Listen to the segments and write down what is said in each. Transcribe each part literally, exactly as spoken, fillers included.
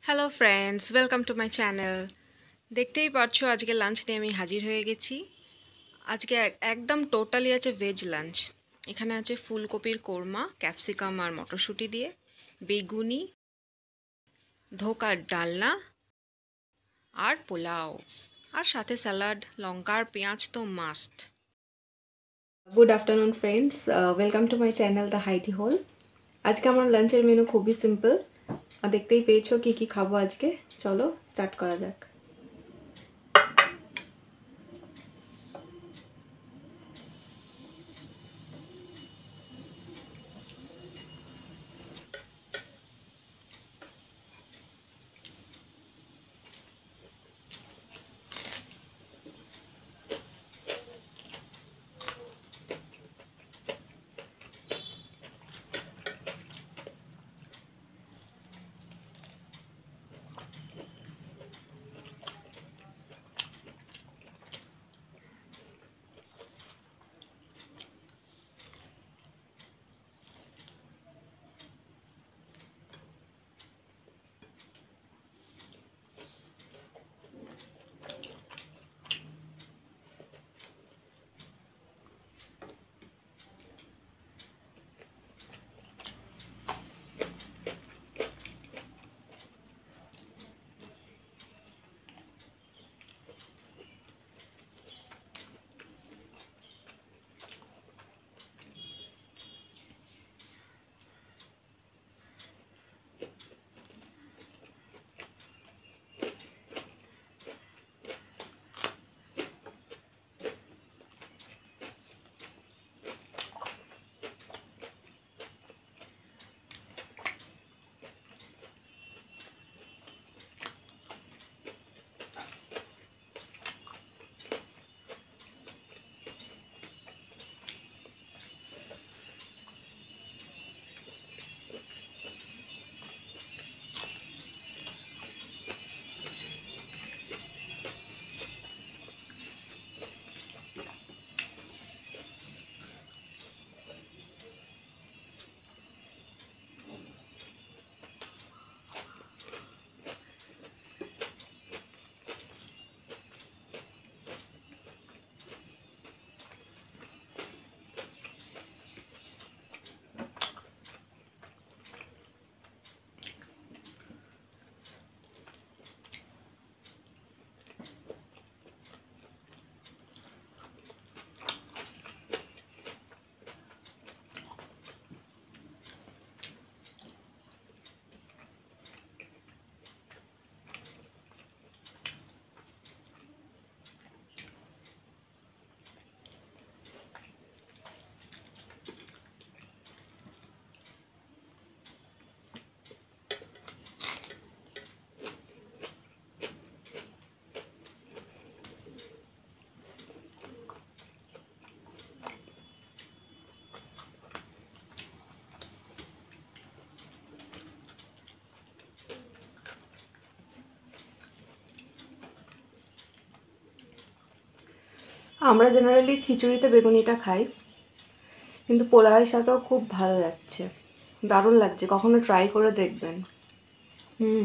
Hello friends, welcome to my channel. দেখতেই পাচ্ছো আজকে লাঞ্চ নিয়ে আমি হাজির হয়ে গেছি। আজকে এক- একদম টোটালি আছে ভেজ লাঞ্চ। এখানে আছে ফুলকপির কোরমা, ক্যাপসিকাম আর মটরশুঁটি দিয়ে, বেগুনি, ধোকার ডালনা আর পোলাও, আর সাথে স্যালাড, লঙ্কা আর পেঁয়াজ তো must. Good afternoon friends, welcome to my channel the হাইটি হোল। আজকে আমার লাঞ্চের মেনু খুবই সিম্পল। দেখতেই পেয়েছো কি কি খাবো আজকে। চলো স্টার্ট করা যাক। আমরা জেনারেলি খিচুড়িতে বেগুনিটা খাই, কিন্তু পোলাওয়ের সাথেও খুব ভালো যাচ্ছে, দারুণ লাগছে। কখনো ট্রাই করে দেখবেন। হুম।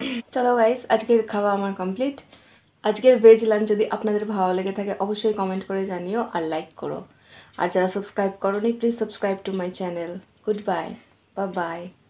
চলো গাইস, আজকের খাওয়া আমার কমপ্লিট। আজকের ভেজ লাঞ্চ যদি আপনাদের ভালো লেগে থাকে অবশ্যই কমেন্ট করে জানিও আর লাইক করো। আর যারা সাবস্ক্রাইব করোনি please subscribe to my channel. Goodbye, বা বাই।